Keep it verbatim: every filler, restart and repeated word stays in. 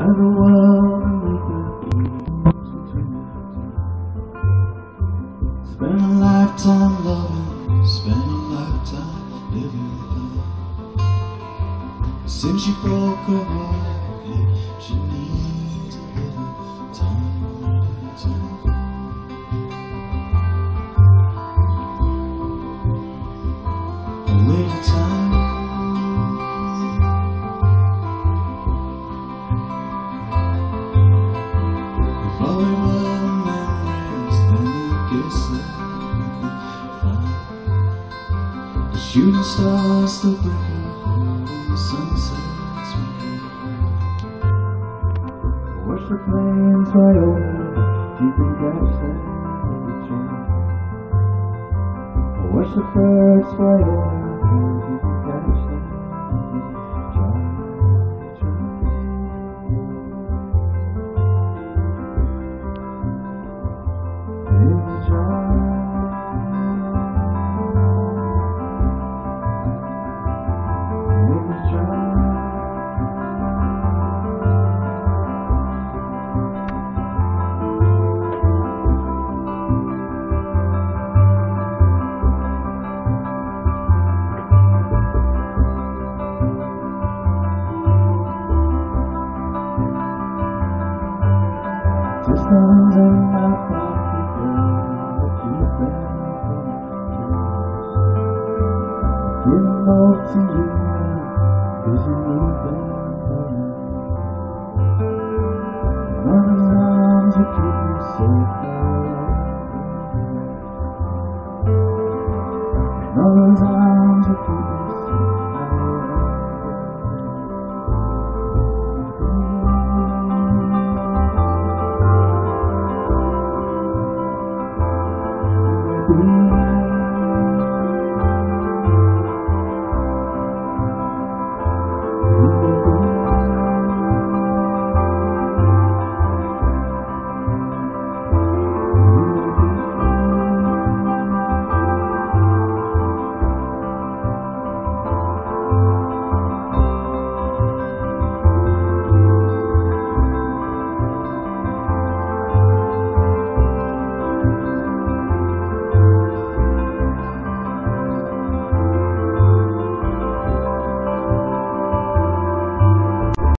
and the world with the spend a lifetime loving, spend a lifetime living with her. Since she broke her heart, yeah, she needs a little time to a little time. Shooting stars still break out when the sun sets. Watch the planes fly over, deep in gasoline in the train. Watch the birds fly over, deep in gasoline in the train. In the train. Just